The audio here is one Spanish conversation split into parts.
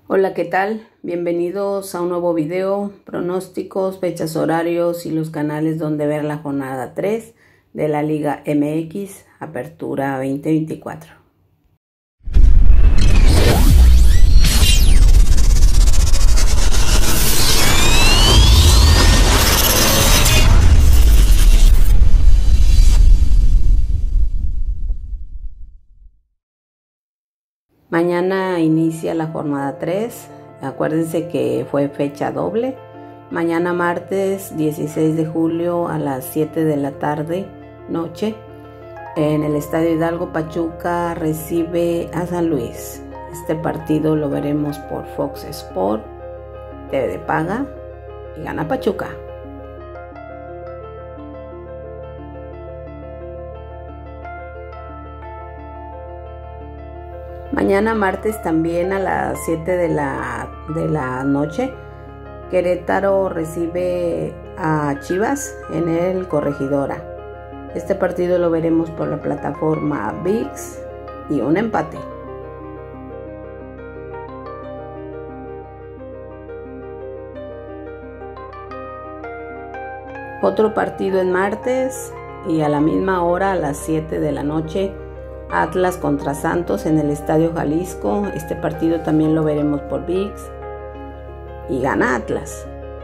Hola, ¿qué tal? Bienvenidos a un nuevo video, pronósticos, fechas, horarios y los canales donde ver la jornada 3 de la Liga MX Apertura 2024. Mañana inicia la jornada 3, acuérdense que fue fecha doble. Mañana martes 16 de julio a las 7 de la tarde, noche, en el Estadio Hidalgo, Pachuca recibe a San Luis. Este partido lo veremos por Fox Sport, TV de paga, y gana Pachuca. Mañana martes también a las 7 de la noche, Querétaro recibe a Chivas en el Corregidora. Este partido lo veremos por la plataforma ViX y un empate. Otro partido en martes y a la misma hora, a las 7 de la noche, Atlas contra Santos en el Estadio Jalisco. Este partido también lo veremos por ViX y gana Atlas.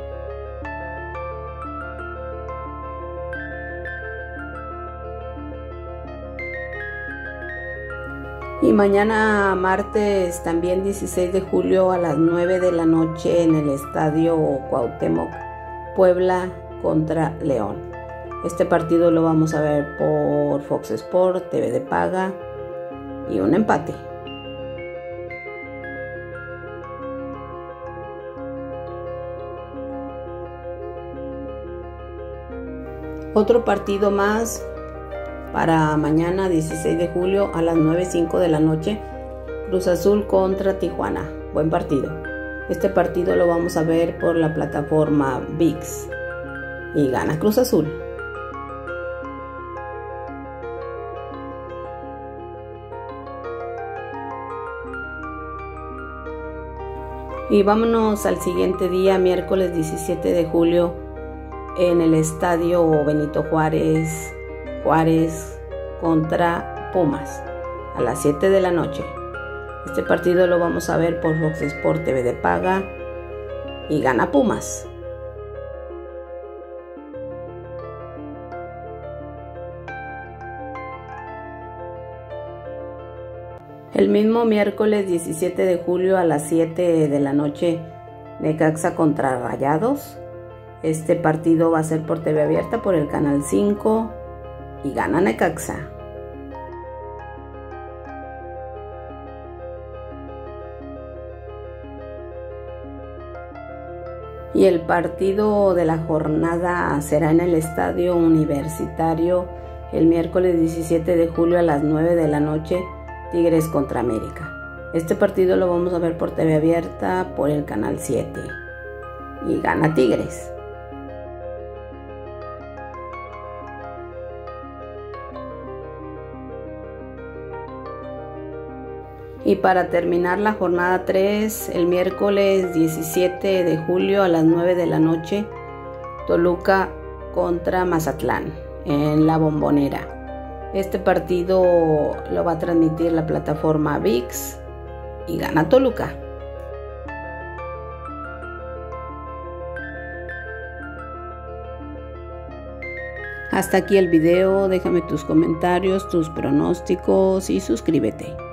Y mañana martes también 16 de julio a las 9 de la noche en el Estadio Cuauhtémoc, Puebla contra León. Este partido lo vamos a ver por Fox Sport, TV de paga y un empate. Otro partido más para mañana 16 de julio a las 9:05 de la noche, Cruz Azul contra Tijuana. Buen partido. Este partido lo vamos a ver por la plataforma ViX y gana Cruz Azul. Y vámonos al siguiente día, miércoles 17 de julio, en el Estadio Benito Juárez, Juárez contra Pumas, a las 7 de la noche. Este partido lo vamos a ver por Fox Sport, TV de paga y gana Pumas. El mismo miércoles 17 de julio a las 7 de la noche, Necaxa contra Rayados. Este partido va a ser por TV abierta, por el canal 5 y gana Necaxa. Y el partido de la jornada será en el Estadio Universitario el miércoles 17 de julio a las 9 de la noche, Tigres contra América. Este partido lo vamos a ver por TV abierta, por el canal 7 y gana Tigres. Y para terminar la jornada 3, el miércoles 17 de julio a las 9 de la noche, Toluca contra Mazatlán en La Bombonera. Este partido lo va a transmitir la plataforma ViX y gana Toluca. Hasta aquí el video, déjame tus comentarios, tus pronósticos y suscríbete.